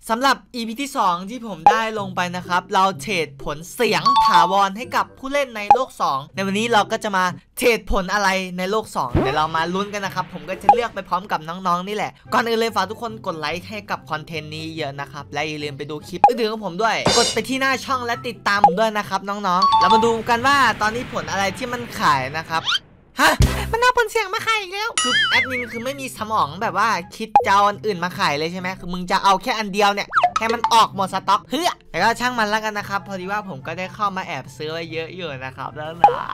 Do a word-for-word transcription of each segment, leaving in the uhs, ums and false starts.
สำหรับ อี พี ที่สองที่ผมได้ลงไปนะครับเราเทรดผลเสียงถาวรให้กับผู้เล่นในโลกสองในวันนี้เราก็จะมาเทรดผลอะไรในโลกสองเดี๋ยวเรามาลุ้นกันนะครับผมก็จะเลือกไปพร้อมกับน้องๆนี่แหละก่อนอื่นเลยฝากทุกคนกดไลค์ให้กับคอนเทนต์นี้เยอะนะครับและอย่าลืมไปดูคลิปอื่นๆของผมด้วยกดไปที่หน้าช่องและติดตามผมด้วยนะครับน้องๆเรามาดูกันว่าตอนนี้ผลอะไรที่มันขายนะครับฮะมันเอาผลเสียงมาขายอีกแล้วคือแอดมินคือไม่มีสมองแบบว่าคิดจะเอาอันอื่นมาขายเลยใช่ไหมคือมึงจะเอาแค่อันเดียวเนี่ยให้มันออกหมดสต็อกเฮ้ยแต่ก็ช่างมันแล้วกันนะครับพอดีว่าผมก็ได้เข้ามาแอบซื้อไว้เยอะอยู่นะครับแล้วนะ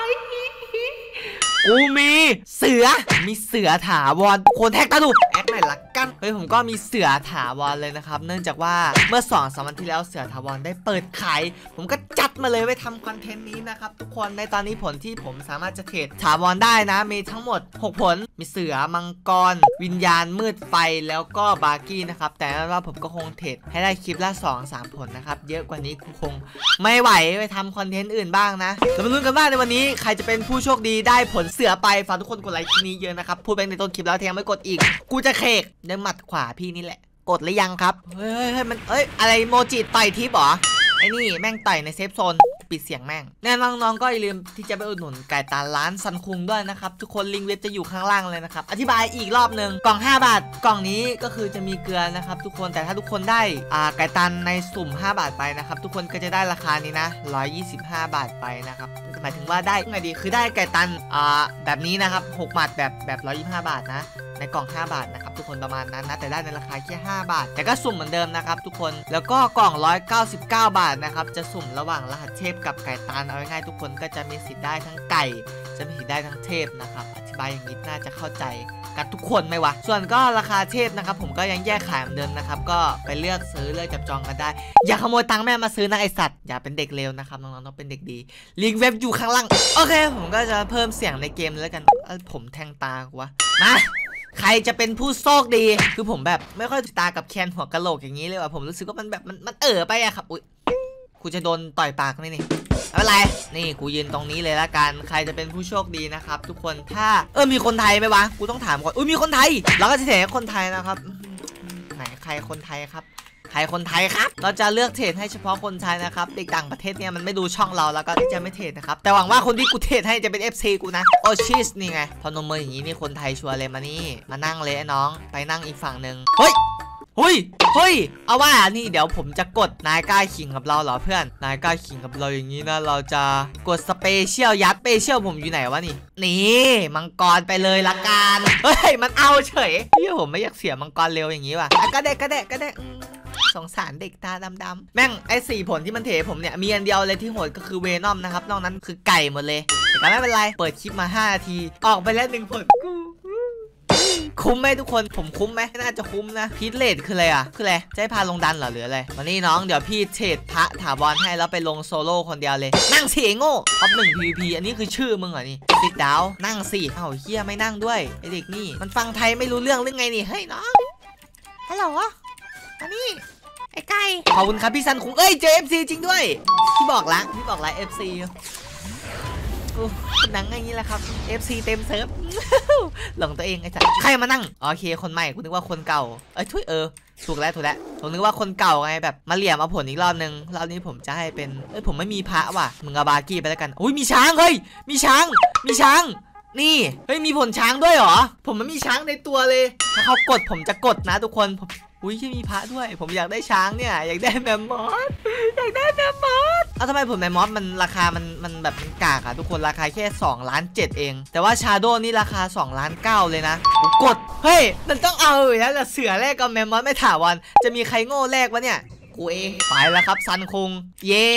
กูมีเสือมีเสือถาวรโคนแท็กตาดูแอดไหนละกันเฮ้ยผมก็มีเสือถาวรเลยนะครับเนื่องจากว่าเมื่อสองสามวันที่แล้วเสือถาวรได้เปิดขายผมก็จัดมาเลยไว้ทำคอนเทนต์นี้นะครับทุกคนในตอนนี้ผลที่ผมสามารถจะเทรดถาวรได้นะมีทั้งหมดหกผลมีเสือมังกรวิญญาณมืดไฟแล้วก็บาร์กี้นะครับแต่ว่าผมก็คงเทรดให้ได้คลิปละสองสามผลนะครับเยอะกว่านี้กูคงไม่ไหวไปทำคอนเทนต์อื่นบ้างนะเรามาลุ้นกันว่าในวันนี้ใครจะเป็นผู้โชคดีได้ผลเสือไปฝากทุกคนกดไลค์คลิปนี้เยอะนะครับพูดไปในต้นคลิปแล้วแทงไม่กดอีกกูจะเคกเดินหมัดขวาพี่นี่แหละกดหรือยังครับเฮ้ยเฮ้ยมันเอ้ยอะไรโมจิต่อยทิปเหรอไอ้นี่แม่งต่อยในเซฟโซนปิดเสียงแม่งแน่น้องๆก็อย่าลืมที่จะไปอุดหนุนไก่ตาร้านซันคุงด้วยนะครับทุกคนลิงก์เว็บจะอยู่ข้างล่างเลยนะครับอธิบายอีกรอบหนึ่งกล่องห้าบาทกล่องนี้ก็คือจะมีเกลือนะครับทุกคนแต่ถ้าทุกคนได้อ่าไก่ตันในสุ่มห้าบาทไปนะครับทุกคนก็จะได้ราคานี้นะหนึ่งร้อยยี่สิบห้าบาทไปนะครับหมายถึงว่าได้ไงดีคือได้ไก่ตันอ่าแบบนี้นะครับหกบาทแบบแบบหนึ่งร้อยยี่สิบห้าบาทนะในกล่องห้าบาทนะครับทุกคนประมาณนั้นนะแต่ได้ในราคาแค่ห้าบาทแต่ก็สุ่มเหมือนเดิมนะครับทุกคนแล้วก็กล่องหนึ่งร้อยเก้าสิบเก้าบาทนะครับจะสุ่มระหว่างรหัสเทพกับไก่ตันเอาง่ายๆทุกคนก็จะมีสิทธิ์ได้ทั้งไก่จะมีสิทธิ์ได้ทั้งเทพนะครับอธิบายอย่างนี้น่าจะเข้าใจกันทุกคนไหมวะส่วนก็ราคาเทพนะครับผมก็ยังแยกขายเหมือนเดิมนะครับก็ไปเลือกซื้อเลือกจับจองกันได้อย่าขโมยตังค์แม่มาซื้อนะไอสัตว์อย่าเป็นเด็กเลวนะครับน้องๆต้องเป็นเด็กดีลิงก์เว็บอยู่ข้างล่างโอเคผมก็จะเพิ่มเสียงในเกมแล้วกันผมแทงตาวะมาใครจะเป็นผู้โชคดีคือผมแบบไม่ค่อยตากับแคนหัวกะโหลกอย่างนี้เลยว่ะผมรู้สึกว่ามันแบบมันมันเอ๋อไปอะครับอุ้ยกูจะโดนต่อยปากนี่นี่ไม่เป็นไรนี่กูยืนตรงนี้เลยละกันใครจะเป็นผู้โชคดีนะครับทุกคนถ้าเออมีคนไทยไหมวะกูต้องถามก่อนอุ้ยมีคนไทยเราก็จะเทรดคนไทยนะครับไหนใครคนไทยครับใครคนไทยครับเราจะเลือกเทรดให้เฉพาะคนไทยนะครับเด็กต่างประเทศเนี่ยมันไม่ดูช่องเราแล้วก็ที่จะไม่เทรดนะครับแต่หวังว่าคนที่กูเทรดให้จะเป็น เอฟ ซี กูนะโอชิสนี่ไงพอนมมืออย่างนี้นี่คนไทยชัวร์เลยมานี่มานั่งเลยน้องไปนั่งอีกฝั่งหนึ่งเฮ้ยเฮ้ยเฮ้ยเอาว่านี่เดี๋ยวผมจะกดนายกล้าขิงกับเราเหรอเพื่อนนายกล้าขิงกับเราอย่างนี้นะเราจะกดสเปเชียลยัดสเปเชียลผมอยู่ไหนวะนี่นี่มังกรไปเลยละกันเฮ้ยมันเอาเฉยเฮ้ยผมไม่อยากเสียมังกรเร็วอย่างนี้ว่ะก็ได้ก็ได้ก็ได้สงสารเด็กตาดำๆแม่งไอ้สี่ผลที่มันเทผมเนี่ยมีอันเดียวเลยที่โหดก็คือเวนอมนะครับนอกนั้นคือไก่หมดเลยแต่ไม่เป็นไรเปิดคลิปมาห้านาทีออกไปแล้วหนึ่งผลกูคุ้มไหมทุกคนผมคุ้มไหมน่าจะคุ้มนะพีทเลดคืออะไรอ่ะคืออะไรจะให้พาลงดันเหรอหรืออะไรมานี่น้องเดี๋ยวพี่เทรดพระถาวรให้แล้วไปลงโซโล่คนเดียวเลยนั่งสี่โง่ท็อปหนึ่ง พี วี พี อันนี้คือชื่อมึงเหรอนี่ติดดาวนั่งสี่เอ้าเฮียไม่นั่งด้วยไอเด็กนี่มันฟังไทยไม่รู้เรื่องหรือไงนี่เฮ้ยน้องฮัลโหลอันนี้ไอ้ไก่ขอบคุณครับพี่ซันคุงเอ้ยเจ เอฟ ซี จริงด้วยพี่บอกละพี่บอกละ เอฟ ซีหนังอย่างนี้แหละครับ เอฟ ซี เต็มเซิร์ฟหลงตัวเองไอ้สัสใครมานั่งโอเคคนใหม่กูนึกว่าคนเก่าเอ้ยทุยเออถูกแล้วถูกแล้วผมนึกว่าคนเก่าไงแบบมาเหลี่ยมมาผลอีกรอบนึงรอบนี้ผมจะให้เป็นเอ้ยผมไม่มีพระว่ะมึงเอาบาร์กี้ไปแล้วกันอุ้ยมีช้างเฮ้ยมีช้างมีช้างนี่เฮ้ยมีผลช้างด้วยเหรอผมไม่มีช้างในตัวเลยถ้าเขากดผมจะกดนะทุกคนอุ้ยที่มีพระด้วยผมอยากได้ช้างเนี่ยอยากได้แมมมอสอยากได้แมมมอสเอาทำไมผมแมมมอสมันราคามันมันแบบมันกากอะทุกคนราคาแค่สองล้านเจ็ดเองแต่ว่าชาโดนี่ราคาสองล้านเก้าเลยนะกดเฮ้ยมันต้องเอาอยู่แล้วเสือแรกกับแมมมอสไม่ถาวรจะมีใครโง่แรกวะเนี่ยกูเองไปแล้วครับซันคุงเย่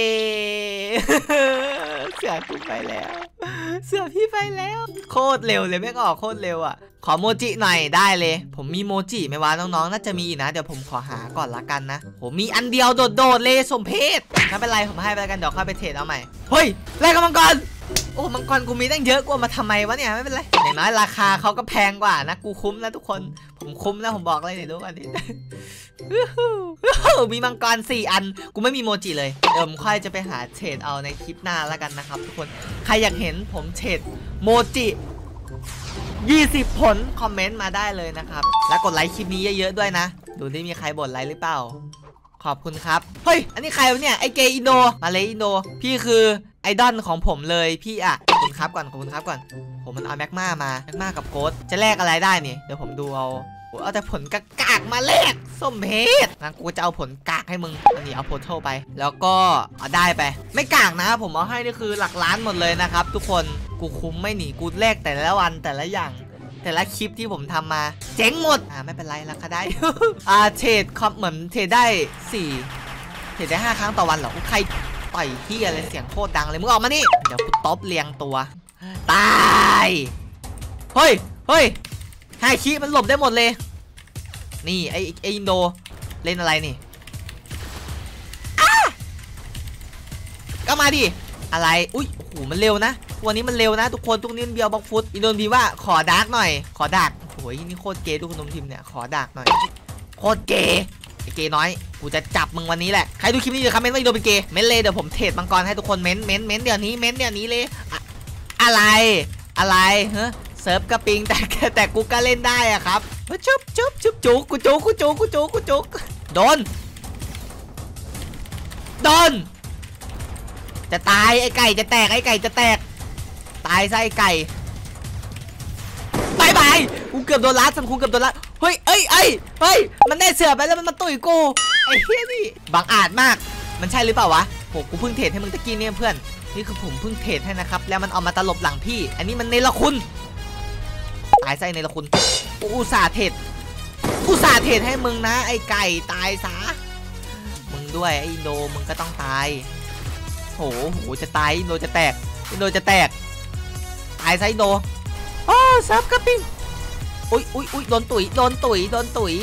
เสือกูไปแล้วเสือพี่ไปแล้วโคตรเร็วเลยไม่ออกโคตรเร็วอ่ะขอโมจิหน่อยได้เลยผมมีโมจิไหมวะน้องๆน่าจะมีนะเดี๋ยวผมขอหาก่อนละกันนะผมมีอันเดียวโดดๆเลยสมเพชไม่เป็นไรผมให้ไปแล้วกันเดี๋ยวค่อยไปเทรดเอาใหม่เฮ้ยแลกกับมังกรโอ้มังกรกูมีตั้งเยอะกูมาทำไมวะเนี่ยไม่เป็นไรอย่างน้อยราคาเขาก็แพงกว่านะกูคุ้มนะทุกคนผมคุ้มนะผมบอกเลยเดี๋ยวดูกันดิมีมังกรสี่อันกูไม่มีโมจิเลยเดี๋ยวผมค่อยจะไปหาเทรดเอาในคลิปหน้าแล้วกันนะครับทุกคนใครอยากเห็นผมเทรดโมจิยี่สิบผลคอมเมนต์มาได้เลยนะครับแล้วกดไลค์คลิปนี้เยอะๆด้วยนะดูได้มีใครบ่นอะไรหรือเปล่าขอบคุณครับเฮ้ยอันนี้ใครวะเนี่ยไอเกอินโดมาเลยอินโดพี่คือไอดอลของผมเลยพี่อะขอบคุณครับก่อนขอบคุณครับก่อนผมมันเอาแม็กมามาแม็กมากับโค้ดจะแลกอะไรได้นี่เดี๋ยวผมดูเอาเอาแต่ผลกากากมาแลกส้มเพชรงั้นกูจะเอาผลกากให้มึงอันนี้เอาโพเทลไปแล้วก็เอาได้ไปไม่กากนะผมเอาให้นี่คือหลักล้านหมดเลยนะครับทุกคนกูคุ้มไม่หนีกูแลกแต่ละวันแต่ละอย่างแต่ละคลิปที่ผมทำมาเจ๊งหมดอ่าไม่เป็นไรราคาได้ อ่าเทรดคอมเหมือนเทรดได้สี่เทรดได้ห้าครั้งต่อวันเหรอใครต่อยที่อะไรเสียงโคตรดังเลยมึงออกมานี่เดี๋ยวกูตบเรียงตัวตายเฮ้ยเฮ้ยไฮคิมันหลบได้หมดเลยนี่ไอไออินโดเล่นอะไรนี่ก็มาดิอะไรอุ้ยโอ้โหมันเร็วนะวันนี้มันเร็วนะทุกคนทุกนี้มันเบียวบ็อกฟุตอินโดนพิมพ์ว่าขอดาร์กหน่อยขอดาร์กโอ้ยนี่โคตรเกย์ทุกคนพิมพ์เนี่ยขอดาร์กหน่อยโคตรเกย์ไอเกย์น้อยกูจะจับมึงวันนี้แหละใครดูคลิปนี้อยู่คอมเมนต์ว่าอินโดเป็นเกย์เม้นเลยเดี๋ยวผมเทรดมังกรให้ทุกคนเม้นเม้นเม้นเดี๋ยวนี้เม้นเดี๋ยวนี้เลยอะไรอะไรเฮ้เซิร์ฟกระปิงแต่แต่กูก็เล่นได้อะครับชุบชุบชุบจุกกูจุกกูจุกกูจุกกูจุกโดนโดนจะตายไอ้ไก่จะแตกไอ้ไก่จะแตกตายซะไอ้ไก่บายบายกูเกือบโดนลัดสันคุงเกือบโดนลัดเฮ้ยเอ้ยเอ้ยเฮ้ยมันได้เสือไปแล้วมันมาตุยกูไอ้เหี้ยนี่บังอาจมากมันใช่หรือเปล่าวะโหกูเพิ่งเทรดให้มึงตะกี้เนี่ยเพื่อนนี่คือผมเพิ่งเทรดให้นะครับแล้วมันเอามาตลบหลังพี่อันนี้มันเนรคุณตายซะเนรคุณอุตส่าห์เทรดอุตส่าห์เทรดให้มึงนะไอ้ไก่ตายซะมึงด้วยไอ้อินโดมึงก็ต้องตายโหโหจะตายอินโดจะแตกอินโดจะแตกตายซะอินโดโอ้ซับกระปิ้งอุ้ยอุ้ยอุ้ยโดนตุ๋ยโดนตุ๋ยโดนตุ๋ย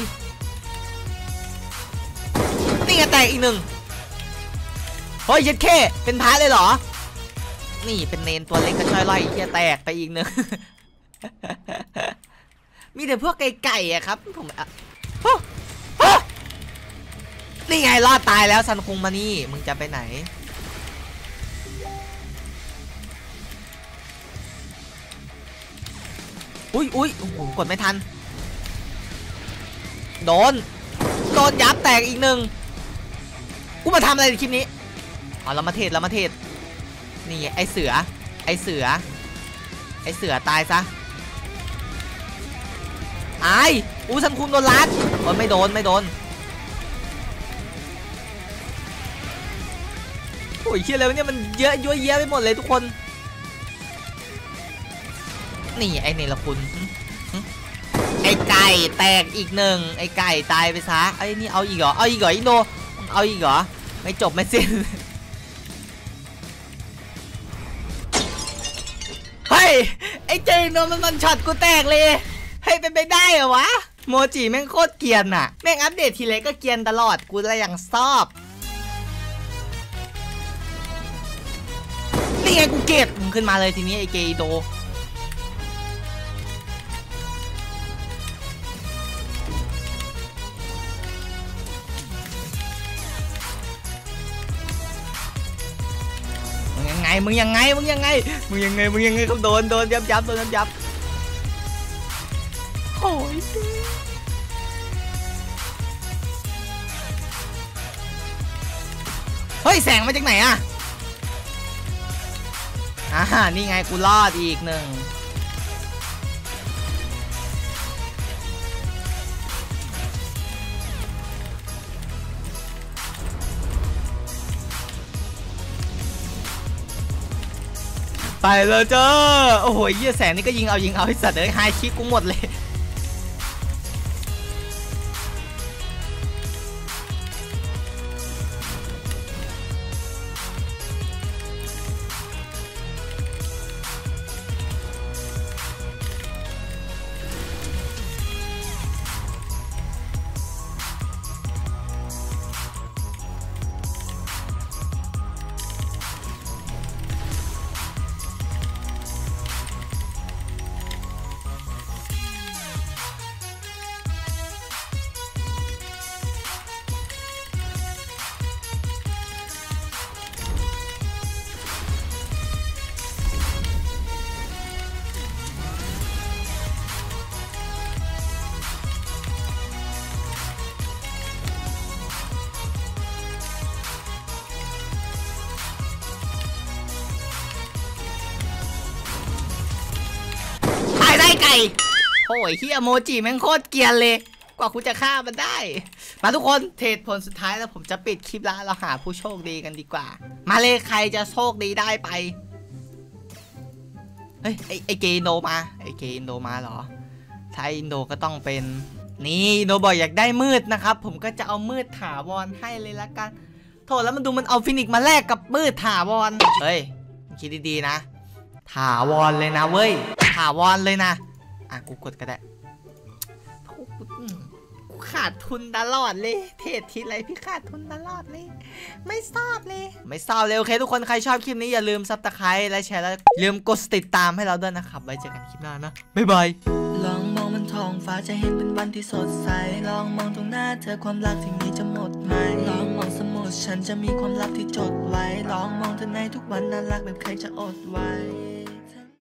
นี่ก็แตกอีกหนึ่งเฮ้ยยัดเข้เป็นพาร์ทเลยเหรอนี่เป็นเนนตัวเล็กก็ช่อยไล่จะแตกไปอีกหนึ่ง มีแต่พวกไก่ๆอะครับผมอะนี่ไงรอดตายแล้วซันคุงมานี่มึงจะไปไหนอุ้ยอุ้ยผมกดไม่ทันโดนโดนยับแตกอีกหนึ่งกูมาทำอะไรในคลิปนี้อ๋อเรามาเทศเรามาเทศนี่ไอเสือไอเสือไอเสือตายซะไอ้อู้ซันคุงโดนลัดโอ้ยไม่โดนไม่โดนโอ้ยเชี่ยแล้วเนี่ยมันเยอะยั่วเยะไปหมดเลยทุกคนนี่ไอเนรคุณไอไก่แตกอีกหนึ่งไอไก่ตายไปซะไอนี่เอาอีกเหรอเอาอีกเหรออินโดเอาอีกเหรอไม่จบไม่สิ้นเฮ้ยไอเจโนมันมันช็อตกูแตกเลยให้เป็นไปได้เหรอวะโมจิแม่งโคตรเกรียนอะแม่งอัปเดตทีไรก็เกรียนตลอดกูเลยยังชอบนี่ไงกูเก็บมึงขึ้นมาเลยทีนี้ไอเกโดมึงยังไงมึงยังไงมึงยังไงมึงยังไงเขาโดนโดนยับยับโดนยับยับโอ้ยเฮ้ยแสงมาจากไหนอะอ่านี่ไงกูรอดอีกหนึ่งไปแล้วเจ้าโอ้โหเยี่ยแสงนี่ก็ยิงเอายิงเอาให้สัตว์เลยไฮคิกกูหมดเลยไก่โอ้ยเฮียโมจิแม่งโคตรเกรียนเลยกว่าคุณจะฆ่ามันได้มาทุกคนเทรดผลสุดท้ายแล้วผมจะปิดคลิปแล้วเราหาผู้โชคดีกันดีกว่ามาเลยใครจะโชคดีได้ไปเฮ้ยไอไอเกอินโดมาไอเกอินโดมาเหรอถ้าอินโดก็ต้องเป็นนี่อินโดบอกอยากได้มืดนะครับผมก็จะเอามืดถาวรให้เลยละกันโถแล้วมันดูมันเอาฟินิกมาแลกกับมืดถาวรเฮ้ยคิดดีๆนะถาวรเลยนะเว้ยถาวรเลยนะอ่ะกูกดก็ได้ขาดทุนตลอดเลยเทศทีไรพี่ขาดทุนตลอดเลยไม่ชอบเลยไม่ชอบเลยโอเคทุกคนใครชอบคลิปนี้อย่าลืมซับสไครต์และแชร์แล้วลืมกดติดตามให้เราด้วยนะครับไว้เจอกันคลิปหน้านะบ๊ายบายลองมองมันท้องฟ้าจะเห็นเป็นวันที่สดใสลองมองตรงหน้าเธอความรักที่มีจะหมดไหมลองมองสมุดฉันจะมีความลับที่จดไว้ลองมองเธอในทุกวันน่ารักแบบใครจะอดไว้